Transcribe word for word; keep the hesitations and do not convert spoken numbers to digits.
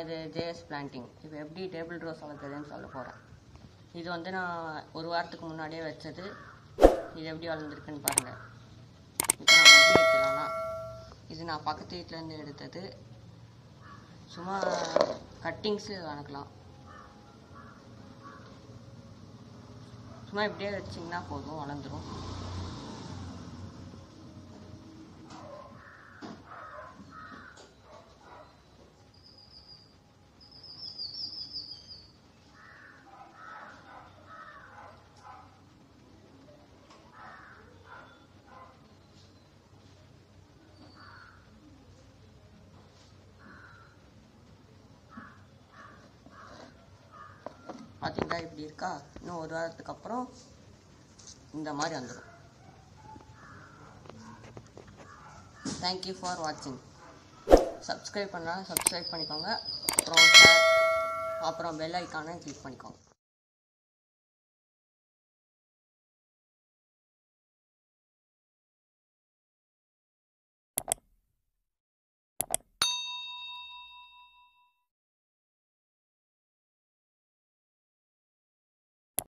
இது JS planting. இப்போ எப்படி டேபிள் ரோஸ் வளர்க்குறதுன்னு சொல்ல போகிறேன். இது வந்து நான் ஒரு வாரத்துக்கு முன்னாடியே வச்சது. இது எப்படி வளர்ந்துருக்குன்னு பாருங்கள். இப்போ நான் எப்படி வைக்கலாம்னா, இது நான் பக்கத்து வீட்டிலேருந்து எடுத்தது. சும்மா கட்டிங்ஸு வளர்க்கலாம். சும்மா இப்படியே வச்சிங்கன்னா போதும், வளர்ந்துடும். பார்த்தீங்களா இப்படி இருக்கா? இன்னும் ஒரு வாரத்துக்கு அப்புறம் இந்த மாதிரி வந்துடும். தேங்க்யூ ஃபார் வாட்சிங். சப்ஸ்கிரைப் பண்ணால் சப்ஸ்கிரைப் பண்ணிக்கோங்க. அப்புறம் ஷேர், அப்புறம் பெல் ஐக்கானை கிளிக் பண்ணிக்கோங்க.